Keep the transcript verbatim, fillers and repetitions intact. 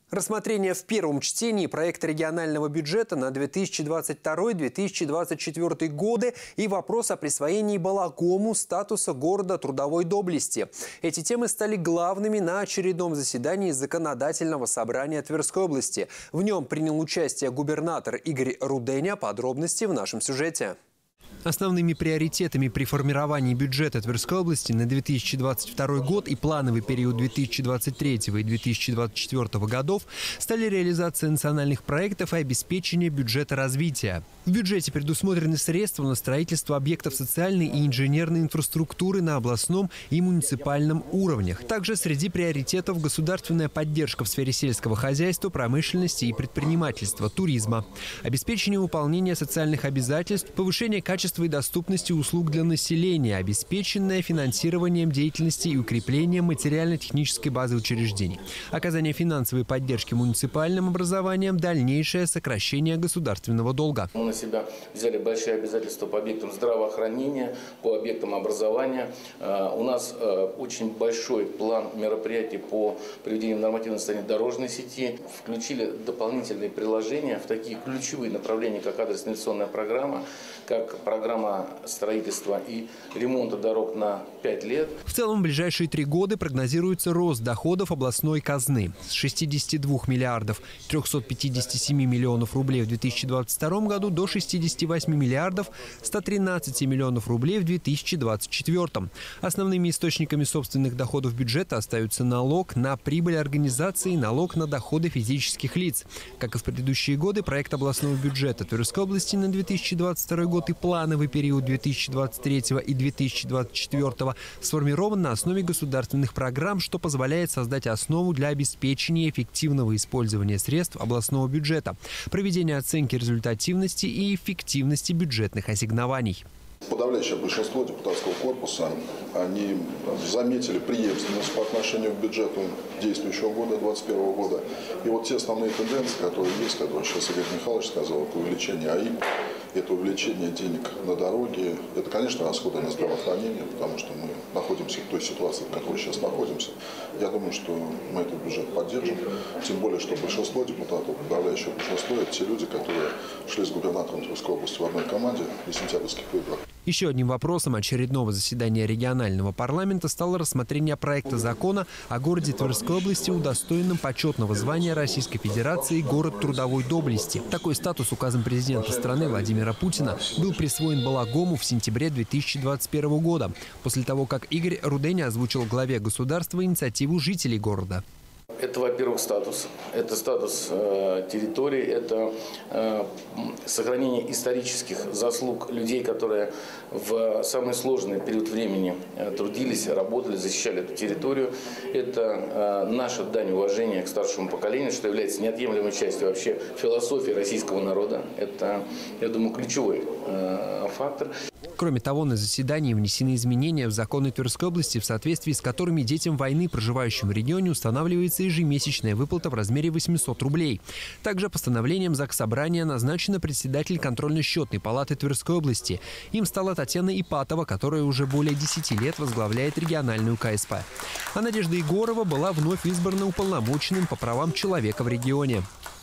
Рассмотрение в первом чтении проекта регионального бюджета на две тысячи двадцать второй — две тысячи двадцать четвёртый годы и вопрос о присвоении Балагому статуса города трудовой доблести. Эти темы стали главными на очередном заседании Законодательного собрания Тверской области. В нем принял участие губернатор Игорь Руденя. Подробности в нашем сюжете. Основными приоритетами при формировании бюджета Тверской области на две тысячи двадцать второй год и плановый период две тысячи двадцать третьего и две тысячи двадцать четвёртого годов стали реализация национальных проектов и обеспечение бюджета развития. В бюджете предусмотрены средства на строительство объектов социальной и инженерной инфраструктуры на областном и муниципальном уровнях. Также среди приоритетов государственная поддержка в сфере сельского хозяйства, промышленности и предпринимательства, туризма, обеспечение выполнения социальных обязательств, повышение качества и доступности услуг для населения, обеспеченное финансированием деятельности и укреплением материально-технической базы учреждений, оказание финансовой поддержки муниципальным образованиям, дальнейшее сокращение государственного долга. Мы на себя взяли большие обязательства по объектам здравоохранения, по объектам образования. У нас очень большой план мероприятий по приведению нормативного состояния дорожной сети. Включили дополнительные приложения в такие ключевые направления, как адрес-инвестиционная программа, как программа строительства и ремонта дорог на пять лет. В целом, в ближайшие три года прогнозируется рост доходов областной казны с шестидесяти двух миллиардов трёхсот пятидесяти семи миллионов рублей в две тысячи двадцать втором году до шестидесяти восьми миллиардов ста тринадцати миллионов рублей в две тысячи двадцать четвёртом. Основными источниками собственных доходов бюджета остаются налог на прибыль организации и налог на доходы физических лиц. Как и в предыдущие годы, проект областного бюджета Тверской области на две тысячи двадцать второй год и плановый период две тысячи двадцать третьего и две тысячи двадцать четвёртого сформирован на основе государственных программ, что позволяет создать основу для обеспечения эффективного использования средств областного бюджета, проведения оценки результативности и эффективности бюджетных ассигнований. Подавляющее большинство депутатского корпуса, они заметили преемственность по отношению к бюджету действующего года, две тысячи двадцать первого года. И вот те основные тенденции, которые есть, которые сейчас Игорь Михайлович сказал, это увеличение АИП, это увеличение денег на дороги, это, конечно, расходы на здравоохранение, потому что мы находимся в той ситуации, в которой сейчас находимся. Я думаю, что мы этот бюджет поддержим, тем более, что большинство депутатов, подавляющее большинство, это те люди, которые шли с губернатором Тверской области в одной команде на сентябрьских выборах. Еще одним вопросом очередного заседания регионального парламента стало рассмотрение проекта закона о городе Тверской области, удостоенном почетного звания Российской Федерации «Город трудовой доблести». Такой статус указом президента страны Владимира Путина был присвоен Балагому в сентябре две тысячи двадцать первого года, после того, как Игорь Руденя озвучил главе государства инициативу жителей города. Это, во-первых, статус. Это статус э, территории, это э, сохранение исторических заслуг людей, которые в самый сложный период времени э, трудились, работали, защищали эту территорию. Это э, наша дань уважения к старшему поколению, что является неотъемлемой частью вообще философии российского народа. Это, я думаю, ключевой э, фактор. Кроме того, на заседании внесены изменения в законы Тверской области, в соответствии с которыми детям войны, проживающим в регионе, устанавливается ежемесячная выплата в размере восьмисот рублей. Также постановлением Заксобрания назначена председатель контрольно-счетной палаты Тверской области. Им стала Татьяна Ипатова, которая уже более десяти лет возглавляет региональную ка эс пэ. А Надежда Егорова была вновь избрана уполномоченным по правам человека в регионе.